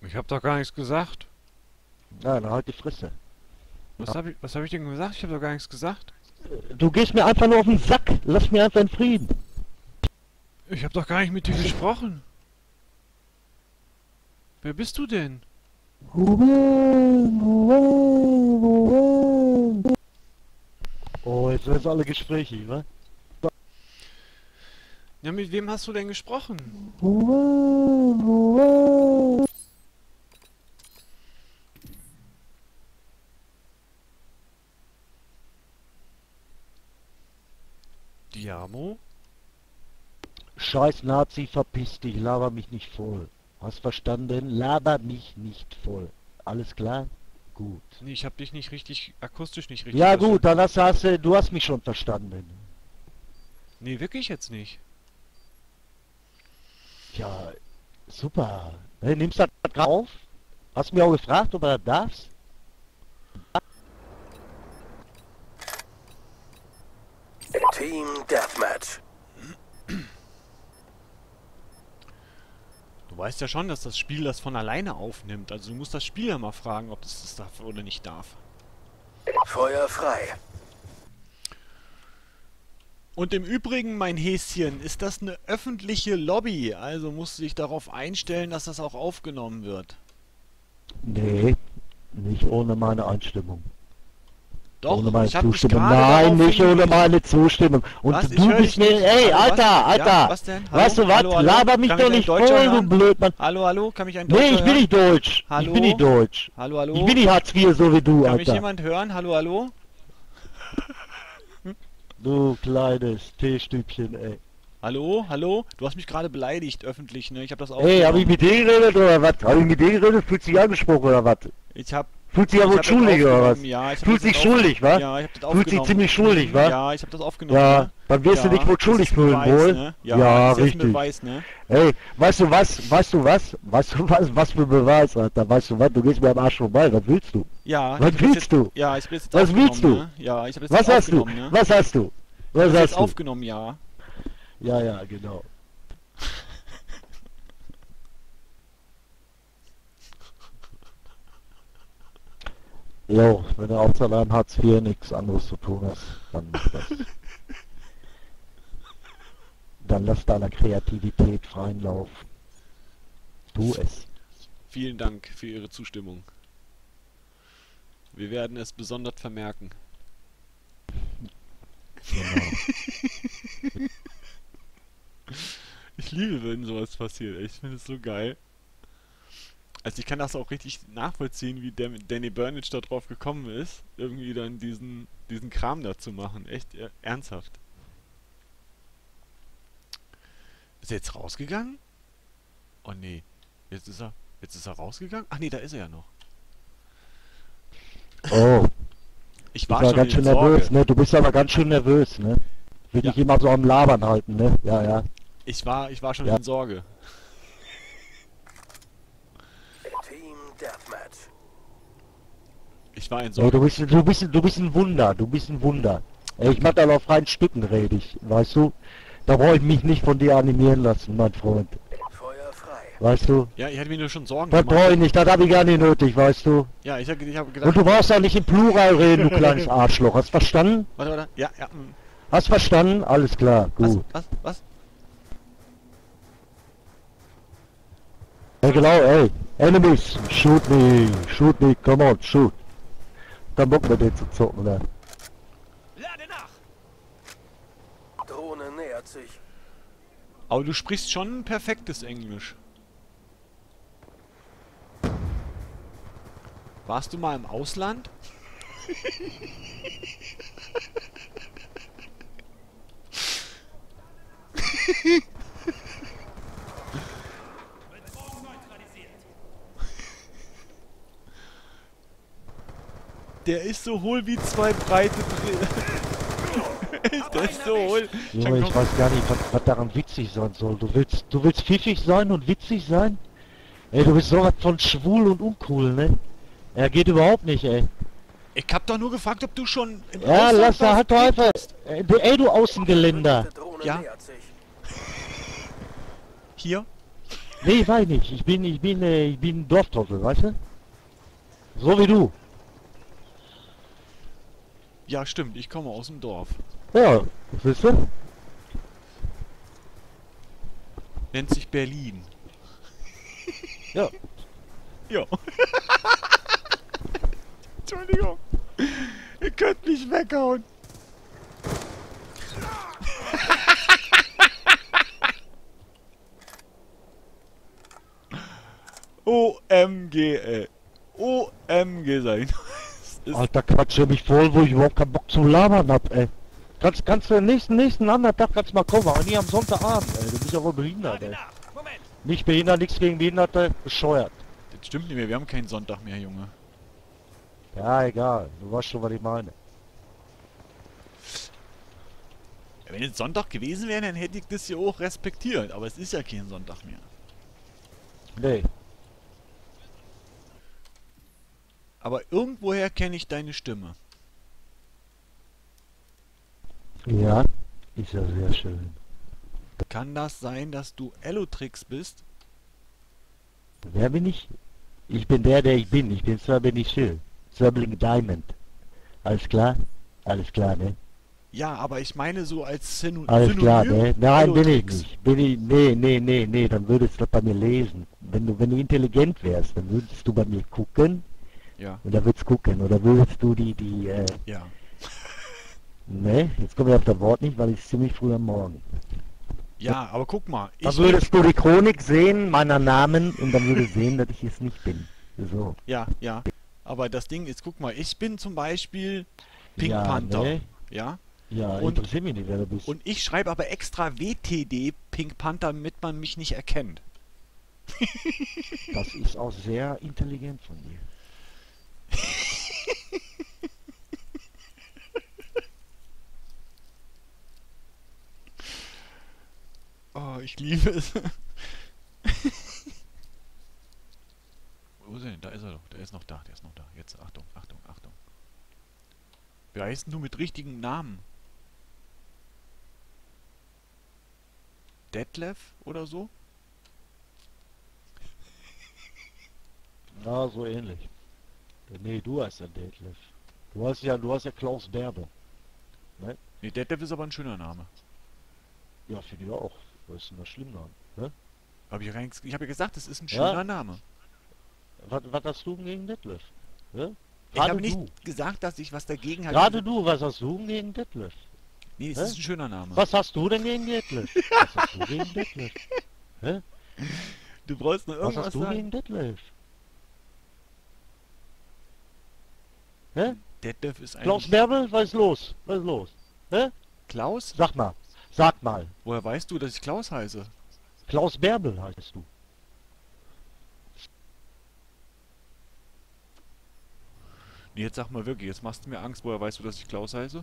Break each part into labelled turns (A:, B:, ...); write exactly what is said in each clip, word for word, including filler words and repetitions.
A: Ich hab doch gar nichts gesagt.
B: Na, dann halt die Fresse.
A: Was hab ich, was hab ich denn gesagt? Ich hab doch gar nichts gesagt.
B: Du gehst mir einfach nur auf den Sack. Lass mir einfach in Frieden.
A: Ich hab doch gar nicht mit dir gesprochen. Wer bist du denn?
B: Oh, jetzt sind alle Gespräche, wa?
A: Ja, mit wem hast du denn gesprochen? Diamo?
B: Scheiß Nazi, verpiss dich, laber mich nicht voll. Hast verstanden? Laber mich nicht voll. Alles klar? Gut.
A: Nee, ich hab dich nicht richtig, akustisch nicht richtig
B: Ja
A: verstanden.
B: gut, dann hast, hast du, du hast mich schon verstanden.
A: Nee, wirklich jetzt nicht.
B: Ja, super. Hey, nimmst du das grad auf? Hast du mich auch gefragt, ob er das darfst?
C: Team Deathmatch.
A: Du weißt ja schon, dass das Spiel das von alleine aufnimmt. Also du musst das Spiel ja mal fragen, ob es das darf oder nicht darf.
C: Feuer frei.
A: Und im Übrigen, mein Häschen, ist das eine öffentliche Lobby. Also musst du dich darauf einstellen, dass das auch aufgenommen wird.
B: Nee, nicht ohne meine Einstimmung.
A: Doch,
B: Ohne meine
A: ich hab dich
B: Zustimmung.
A: gerade
B: Nein,
A: darauf
B: nicht ohne
A: hingewiesen.
B: meine Zustimmung. Und
A: Was? Ich
B: du
A: hör
B: bist
A: dich
B: mir...
A: nicht.
B: Ey,
A: Hallo, was?
B: Alter, Alter!
A: Ja, was denn? Hallo?
B: Weißt du was?
A: Hallo, hallo?
B: Laber mich
A: Kann
B: doch
A: mich ein
B: nicht
A: Deutscher
B: voll, du
A: hören?
B: Blödmann!
A: Hallo, hallo? Kann mich ein Deutscher
B: Nee, ich bin
A: hören?
B: nicht deutsch!
A: Hallo?
B: Ich bin nicht deutsch!
A: Hallo, hallo?
B: Ich bin nicht Hartz vier, so wie du,
A: Kann mich
B: Alter!
A: jemand hören? Hallo, hallo?
B: Du kleines Teestübchen, ey.
A: Hallo, hallo? Du hast mich gerade beleidigt, öffentlich, ne? Ich hab das auch.
B: Ey, hab ich mit dir geredet oder was? Hab ich mit dir geredet? Fühlt sich angesprochen oder was?
A: Ich hab...
B: Fühlt sich ja
A: ich
B: wohl
A: hab das
B: schuldig oder was?
A: aufgenommen, Ja, ich hab
B: Fühlt
A: das
B: sich
A: jetzt
B: schuldig,
A: auf-
B: wa?
A: Ja, ich hab das
B: Fühlt sich
A: aufgenommen.
B: ziemlich schuldig,
A: Mhm,
B: wa?
A: Ja, ich hab das aufgenommen,
B: Ja,
A: ne?
B: dann wirst du
A: Ja,
B: dich wohl
A: das
B: schuldig
A: ist ein
B: fühlen,
A: Beweis,
B: wohl?
A: Ne? Ja,
B: Ja,
A: das ist jetzt
B: richtig.
A: ein Beweis, ne?
B: Ey, weißt du was? Weißt du was? Weißt du was? Was für Beweis, Alter? Weißt du was? Du gehst mir am Arsch vorbei. Was willst du?
A: Ja.
B: Was
A: ich hab das
B: willst
A: jetzt,
B: du?
A: Ja, ich hab das jetzt
B: Was
A: aufgenommen,
B: willst du?
A: Ne? Ja, ich hab das
B: Was
A: jetzt
B: hast du?
A: aufgenommen, ne?
B: Was hast du?
A: Ich
B: Was
A: hab das jetzt
B: hast du?
A: aufgenommen, ja.
B: Ja, ja, genau. Jo, wenn du außer deinem Hartz vier nichts anderes zu tun hast, dann mach das. Dann lass deiner Kreativität freien Lauf. Tu es.
A: Vielen Dank für Ihre Zustimmung. Wir werden es besonders vermerken.
B: Genau.
A: Ich liebe, wenn sowas passiert. Ich finde es so geil. Also ich kann das auch richtig nachvollziehen, wie der Danny Burnage da drauf gekommen ist, irgendwie dann diesen, diesen Kram da zu machen. Echt äh, ernsthaft. Ist er jetzt rausgegangen? Oh nee. Jetzt ist er. Jetzt ist er rausgegangen? Ach nee, da ist er ja noch.
B: Oh,
A: Ich
B: ich
A: war,
B: war
A: schon
B: ganz
A: in
B: schön
A: Sorge.
B: nervös, ne? Du bist aber ganz schön nervös, ne? Will
A: Ja.
B: dich immer so am Labern halten, ne? Ja, ja.
A: Ich war, ich war schon
B: Ja.
A: in Sorge.
C: Team Deathmatch.
A: Ich war in
B: Ey,
A: Sorge.
B: du bist, du bist, du bist ein Wunder, du bist ein Wunder. Ey, ich mach da auf freien Stücken redig, weißt du? Da brauche ich mich nicht von dir animieren lassen, mein Freund.
C: Feuer frei.
B: Weißt du?
A: Ja, ich hatte mir nur schon Sorgen
B: Das brauche ich nicht, das habe ich gar nicht nötig, weißt du?
A: Ja, ich habe ich hab
B: Und
A: gedacht...
B: du brauchst auch nicht im Plural reden, du kleines Arschloch. Hast verstanden?
A: Warte, warte. Ja, ja. mm.
B: Hast verstanden? Alles klar,
A: Was?
B: gut.
A: Was? Was?
B: Ja genau, ey. Enemies, shoot me, shoot me, come on, shoot. Dann Bock mit denen zu zocken, ne?
A: Lade nach!
C: Drohne nähert sich.
A: Aber du sprichst schon perfektes Englisch. Warst du mal im Ausland? Der ist so hohl wie zwei breite Brillen. Der ist so hohl.
B: Junge, ich weiß gar nicht, was, was daran witzig sein soll. Du willst, du willst pfiffig sein und witzig sein? Ey, du bist sowas von schwul und uncool, ne? Er geht überhaupt nicht, ey.
A: Ich hab doch nur gefragt, ob du schon im
B: Ja,
A: Ausland
B: lass da
A: warst.
B: halt doch einfach. Ey, du, ey, du Außengeländer.
C: Drohne
A: Ja.
C: nähert sich.
A: Hier?
B: Nee, weiß nicht. Ich bin, ich bin, äh, ich bin Dorftrottel, weißt du? So wie du.
A: Ja, stimmt, ich komme aus dem Dorf.
B: Ja, siehst du?
A: Nennt sich Berlin.
B: Ja.
A: Ja. Entschuldigung. Ihr könnt mich weghauen. O M G, ey. O M G sein.
B: Alter, quatsche mich voll, wo ich überhaupt keinen Bock zum Labern hab, ey. Kannst, kannst du nächsten, nächsten anderen Tag kannst du mal kommen, aber nie am Sonntagabend, ey. Du bist ja wohl behindert, ey. Nicht behindert, nichts gegen Behinderte, bescheuert.
A: Das stimmt nicht mehr, wir haben keinen Sonntag mehr, Junge.
B: Ja, egal. Du weißt schon, was ich meine.
A: Ja, wenn es Sonntag gewesen wäre, dann hätte ich das hier auch respektiert. Aber es ist ja kein Sonntag mehr.
B: Nee.
A: Aber irgendwoher kenne ich deine Stimme.
B: Ja, ist ja sehr schön.
A: Kann das sein, dass du Elotrix bist?
B: Wer bin ich? Ich bin der, der ich bin. Ich bin Sir Benny Schill. Sirbling Diamond. Alles klar? Alles klar, ne?
A: Ja, aber ich meine so als Syno
B: Alles
A: Synonym.
B: klar, ne? Nein, bin ich
A: Elotrix.
B: nicht. Bin ich, nee, nee, nee, nee, dann würdest du das bei mir lesen. Wenn du, wenn du intelligent wärst, dann würdest du bei mir gucken.
A: Ja,
B: Oder würdest gucken. Oder würdest du die, die, äh,
A: ja.
B: ne? Jetzt komme ich auf das Wort nicht, weil ich ziemlich früh am Morgen.
A: Ja, aber guck mal.
B: Dann
A: Ich
B: würdest du die Chronik sehen, meiner Namen, und dann würdest du sehen, dass ich es nicht bin. So.
A: Ja, ja. Aber das Ding ist, guck mal, ich bin zum Beispiel Pink
B: Ja,
A: Panther.
B: ne?
A: Ja?
B: Ja,
A: Und-
B: interessiert mich nicht, wer du bist.
A: Und ich schreibe aber extra W T D Pink Panther, damit man mich nicht erkennt.
B: Das ist auch sehr intelligent von dir.
A: Oh, ich liebe es. Wo ist er denn? Da ist er doch. Der ist noch da. Der ist noch da. Jetzt, Achtung, Achtung, Achtung. Wie heißt denn du mit richtigen Namen? Detlef oder so?
B: Na, so ähnlich. Nee, du heißt ja Detlef. Du hast ja, du hast ja Klaus Berbe.
A: Ne, Detlef ist aber ein schöner Name.
B: Ja, finde ich auch. Was ist denn das schlimm dran? Ne?
A: Hab ich, ja gar nichts- ich habe ja gesagt, es ist ein
B: Ja.
A: schöner Name.
B: Was, was hast du gegen Detlef? Ne?
A: Ich habe
B: Gerade
A: nicht
B: du.
A: gesagt, dass ich was dagegen habe.
B: Gerade du, was hast du gegen Detlef?
A: Nee, es
B: Hä?
A: ist ein schöner Name.
B: Was hast du denn gegen Detlef? Was hast du gegen Detlef? Hä?
A: Du brauchst nur
B: Was
A: irgendwas
B: hast du
A: sagen.
B: gegen Detlef? Hä?
A: Detlef ist
B: Klaus
A: eigentlich...
B: Bärbel, was ist los? Was ist los? Hä?
A: Klaus?
B: Sag mal. Sag mal.
A: Woher weißt du, dass ich Klaus heiße?
B: Klaus Bärbel heißt du.
A: Nee, jetzt sag mal wirklich, jetzt machst du mir Angst. Woher weißt du, dass ich Klaus heiße?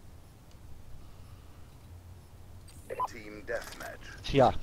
C: Team Deathmatch.
B: Tja.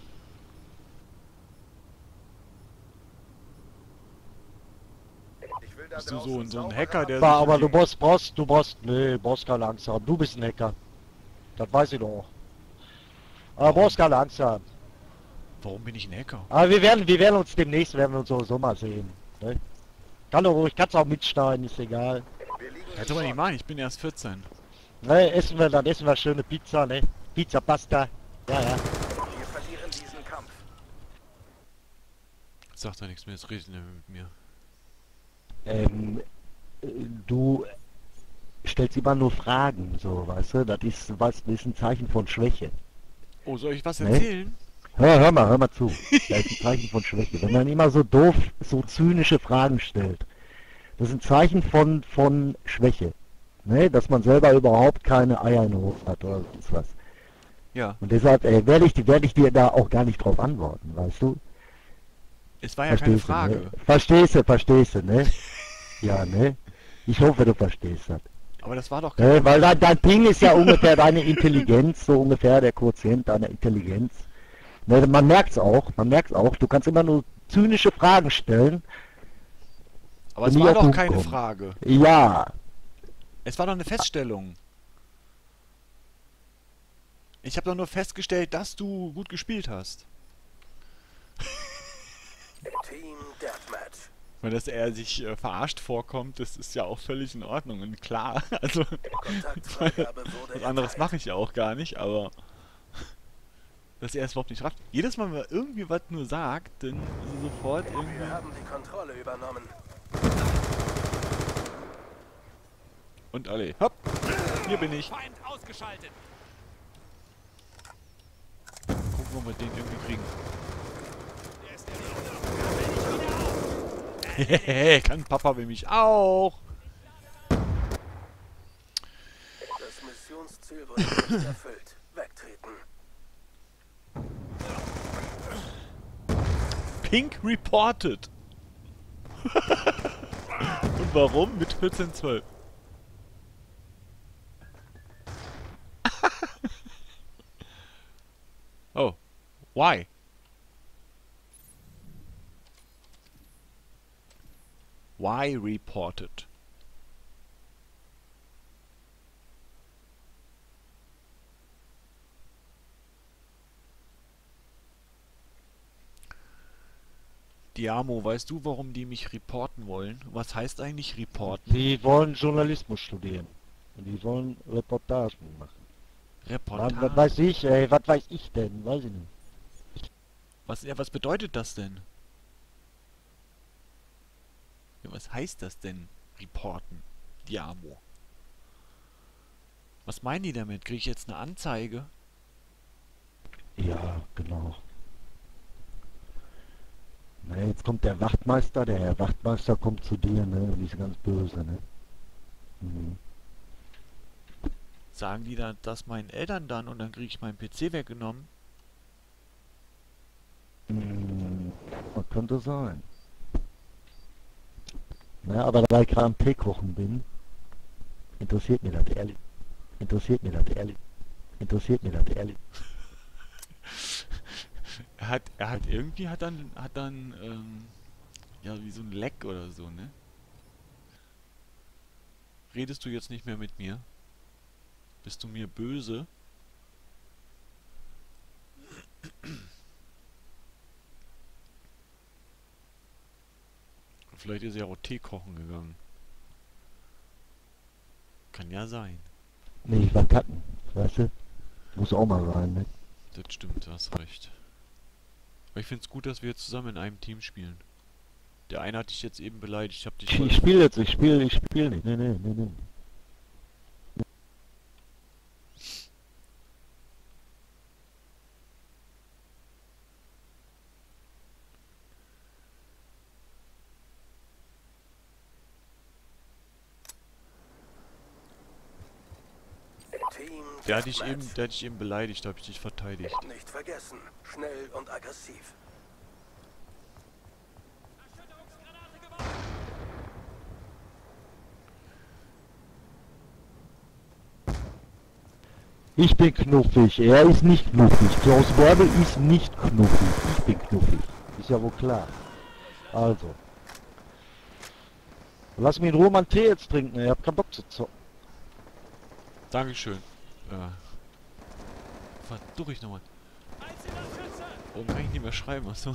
C: Ich will da
A: Bist du so
C: draußen
A: ein- so ein
C: sauber
A: Hacker, der-
B: Aber,
A: sich
B: aber
A: in
B: du
A: die-
B: brauchst, brauchst, du brauchst, nee, brauchst keine Angst haben. Du bist ein Hacker. Das weiß ich doch. Aber brauchst keine Angst haben.
A: Warum bin ich ein Hacker?
B: Aber wir werden, wir werden uns demnächst, werden wir uns sowieso mal sehen. Ne? Kann doch ruhig, kannst auch mitschneiden, ist egal.
C: Wir liegen
A: Kannst aber nicht machen, ich bin erst vierzehn.
B: Ne, essen wir, dann essen wir schöne Pizza, ne? Pizza, Pasta. Ja, ja.
C: Wir verlieren diesen Kampf.
A: Sagt doch nichts mehr, jetzt redet er mit mir.
B: Ähm, äh, du stellst immer nur Fragen, so, weißt du? Das ist, was, das ist ein Zeichen von Schwäche.
A: Oh, soll ich was
B: Ne?
A: erzählen?
B: Hör, hör mal, hör mal zu. Das ist ein Zeichen von Schwäche. Wenn man immer so doof, so zynische Fragen stellt, das ist ein Zeichen von, von Schwäche. Ne? Dass man selber überhaupt keine Eier in den Hof hat oder sonst was.
A: Ja.
B: Und deshalb äh, werde ich, werd ich dir da auch gar nicht drauf antworten, weißt du?
A: Es war ja keine
B: Verstehst
A: Frage.
B: du, ne? Verstehst du, verstehst du, ne? Ja, ne? Ich hoffe, du verstehst das.
A: Aber das war doch keine
B: Äh, weil dein, dein Ping ist ja ungefähr deine Intelligenz, so ungefähr der Quotient deiner Intelligenz. Ne, man merkt's auch, man merkt's auch. Du kannst immer nur zynische Fragen stellen.
A: Aber es
B: nie
A: war
B: auf
A: doch
B: den
A: keine
B: kommen.
A: Frage.
B: Ja,
A: Es war doch eine Feststellung. Ich habe doch nur festgestellt, dass du gut gespielt hast.
C: Team Deathmatch.
A: Weil dass er sich äh, verarscht vorkommt, das ist ja auch völlig in Ordnung und klar. Also,
C: Kontaktfreigabe wurde
A: was anderes
C: erteilt.
A: mache ich ja auch gar nicht, aber dass er es überhaupt nicht rafft. Jedes Mal, wenn er irgendwie was nur sagt, dann ist er sofort
C: Wir
A: irgendwie...
C: haben die Kontrolle übernommen.
A: Und alle, hopp, hier bin ich.
D: Feind ausgeschaltet.
A: Gucken, ob wir den irgendwie kriegen.
D: Der ist der Nächste. Da bin ich wieder auf.
A: Hehehe, kann Papa will mich auch.
C: Das Missionsziel wurde nicht erfüllt. Wegtreten.
A: Pink reported. Und warum? Mit vierzehn zwölf. Oh. Why? Why reported? Diamo, weißt du, warum die mich reporten wollen? Was heißt eigentlich reporten?
B: Die wollen Journalismus studieren. Und die wollen Reportagen machen. Was,
A: Reportage.
B: was weiß ich, ey, was weiß ich denn? Weiß ich nicht.
A: Was, ja, was bedeutet das denn? Ja, was heißt das denn? Reporten. Diamo. Was meinen die damit? Kriege ich jetzt eine Anzeige?
B: Ja, genau. Na, jetzt kommt der Wachtmeister, der Herr Wachtmeister kommt zu dir, ne? Und die ist ganz böse, ne? Mhm.
A: Sagen die dann das meinen Eltern dann und dann kriege ich meinen P C weggenommen?
B: Hm, das könnte sein. Na, aber da ich gerade am Tee kochen bin, interessiert mir das ehrlich. Interessiert mir das ehrlich. Interessiert mir das ehrlich.
A: Er hat, er hat irgendwie hat dann, hat dann, ähm, ja, wie so ein Leck oder so, ne? Redest du jetzt nicht mehr mit mir? Bist du mir böse? Vielleicht ist er auch Tee kochen gegangen. Kann ja sein.
B: Nee, ich war kacken, weißt du? Muss auch mal sein, ne?
A: Das stimmt, du hast recht. Aber ich find's gut, dass wir jetzt zusammen in einem Team spielen. Der eine hat dich jetzt eben beleidigt, ich hab dich...
B: Ich,
A: voll-
B: ich spiele jetzt, ich spiele, ich spiele nicht. Nee, nee, nee, nee.
C: Team
A: Der hat dich
C: Deathmatch.
A: eben, der hat dich eben beleidigt, da hab ich dich verteidigt.
C: Nicht vergessen. Schnell und aggressiv.
D: Erschütterungsgranate geworfen.
B: Ich bin knuffig, er ist nicht knuffig. Klaus Bärbel ist nicht knuffig. Ich bin knuffig. Ist ja wohl klar. Also. Lass mich in Ruhe mal einen Tee jetzt trinken, ihr habt keinen Bock zu zocken.
A: Dankeschön. Ja. Versuch ich nochmal.
D: Einzelner Schütze.
A: Warum kann ich nicht mehr schreiben? Achso.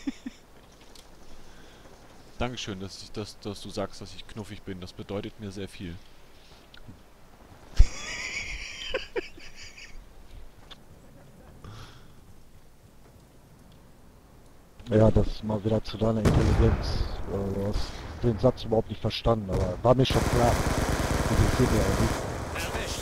A: Dankeschön, dass, ich, dass, dass du sagst, dass ich knuffig bin. Das bedeutet mir sehr viel.
B: Ja, das ist mal wieder zu deiner Intelligenz. Äh, Du hast den Satz überhaupt nicht verstanden, aber war mir schon klar. Interessiert mich auch nicht.
D: Erwischt.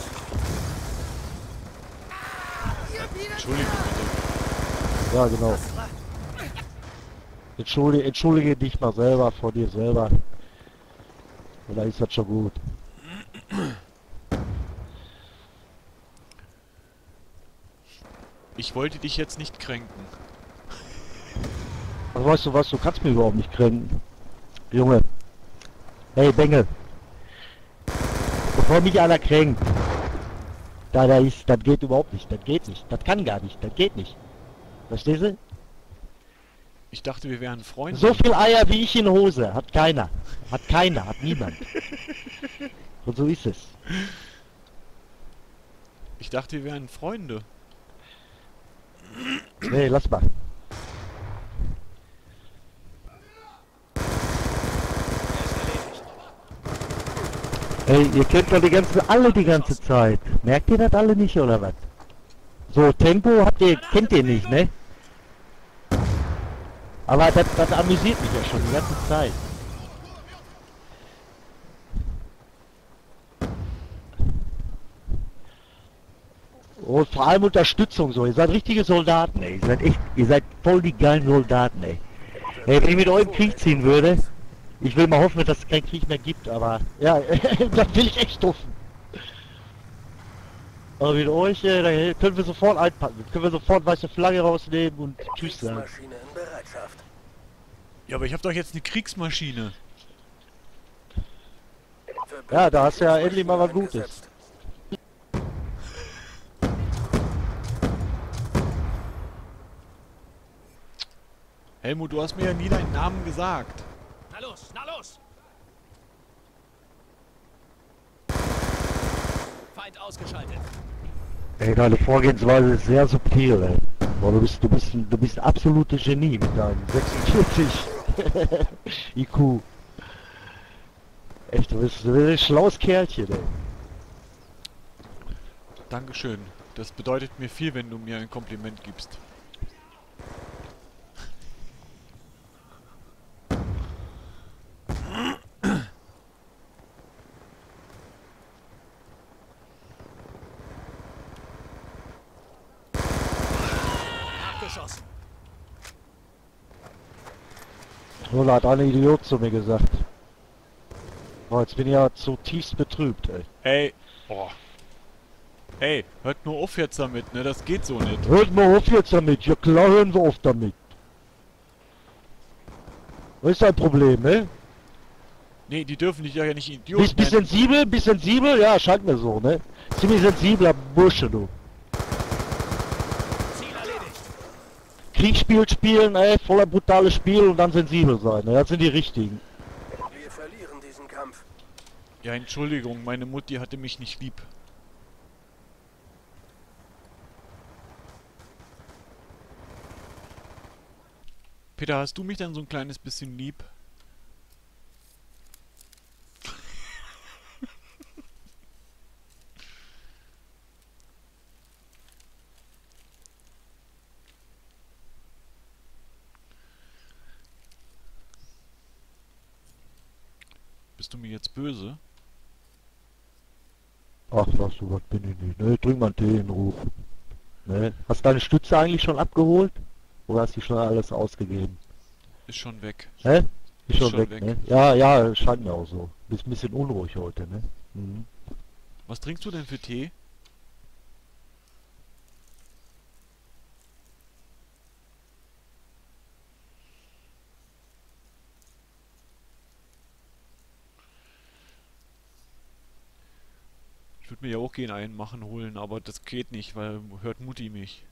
A: Entschuldige bitte.
B: Ja, genau. Entschuldige, entschuldige dich mal selber vor dir selber. Und dann ist das schon gut.
A: Ich wollte dich jetzt nicht kränken.
B: Also weißt du was, du kannst mich überhaupt nicht kränken. Junge. Hey Bengel. Bevor mich einer kränkt. Da, da ist, das geht überhaupt nicht. Das geht nicht. Das kann gar nicht. Das geht nicht. Verstehst du?
A: Ich dachte, wir wären Freunde.
B: So viel Eier wie ich in Hose hat keiner. Hat keiner, hat niemand. Und so ist es.
A: Ich dachte, wir wären Freunde.
B: Nee, lass mal. Ey, ihr kennt doch die ganze, alle die ganze Zeit. Merkt ihr das alle nicht, oder was? So, Tempo habt ihr, kennt ihr nicht, ne? Aber das, das amüsiert mich ja schon die ganze Zeit. Und vor allem Unterstützung so. Ihr seid richtige Soldaten, ey. Ihr seid echt, ihr seid voll die geilen Soldaten, ey. Ey, wenn ich mit euch im Krieg ziehen würde, ich will mal hoffen, dass es keinen Krieg mehr gibt, aber ja, das will ich echt hoffen. Aber mit euch, äh, da können wir sofort einpacken. Können wir sofort weiße Flagge rausnehmen und tschüss sagen.
C: Kriegsmaschine in Bereitschaft.
A: Ja, aber ich habe doch jetzt eine Kriegsmaschine.
B: Ja, da hast du ja endlich mal was Gutes.
A: Helmut, du hast mir ja nie deinen Namen gesagt.
D: Na los, na los! Feind ausgeschaltet.
B: Ey, deine Vorgehensweise ist sehr subtil, ey. Boah, du bist, du bist, ein, du bist ein absolutes Genie mit deinem sechsundvierzig I Q. Echt, du bist, du bist ein schlaues Kerlchen, ey.
A: Dankeschön. Das bedeutet mir viel, wenn du mir ein Kompliment gibst.
D: Abgeschossen.
B: So, da hat ein Idiot zu mir gesagt. Boah, jetzt bin ich ja zutiefst betrübt, ey.
A: Ey, boah. Ey, hört nur auf jetzt damit, ne? Das geht so nicht.
B: Hört mal auf jetzt damit, ja klar hören wir auf damit. Was ist dein Problem, ne?
A: Nee, die dürfen dich ja nicht Idioten
B: Bist, bist
A: nennen.
B: sensibel, bist sensibel? Ja, scheint mir so, ne? Ziemlich sensibler Bursche, du.
D: Ziel erledigt.
B: Kriegsspiel spielen, ey, voller brutales Spiel und dann sensibel sein, ne? Das sind die richtigen.
C: Wir verlieren diesen Kampf.
A: Ja, Entschuldigung, meine Mutti hatte mich nicht lieb. Peter, hast du mich dann so ein kleines bisschen lieb? Bist du mir jetzt böse?
B: Ach, was du, was bin ich nicht, ne? Trink mal einen Tee in Ruhe. Ne? Hast du deine Stütze eigentlich schon abgeholt? Oder hast du schon alles ausgegeben?
A: Ist schon weg.
B: Hä? Ist schon,
A: schon
B: weg,
A: weg.
B: ne? Ja, ja, scheint mir auch so. Bist ein bisschen unruhig heute, ne? Mhm.
A: Was trinkst du denn für Tee? Ich würde mir ja auch gehen einen machen holen, aber das geht nicht, weil hört Mutti mich.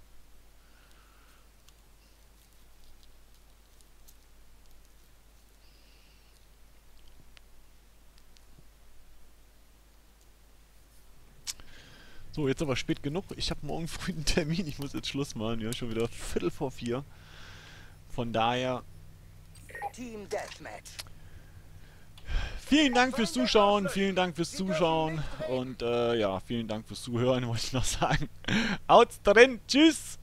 A: So, jetzt aber spät genug. Ich habe morgen früh einen Termin. Ich muss jetzt Schluss machen. Ja, schon wieder Viertel vor vier. Von daher,
C: Team Deathmatch.
A: vielen Dank fürs Zuschauen. Vielen Dank fürs Zuschauen. Und äh, ja, vielen Dank fürs Zuhören, wollte ich noch sagen. Haut's drin. Tschüss.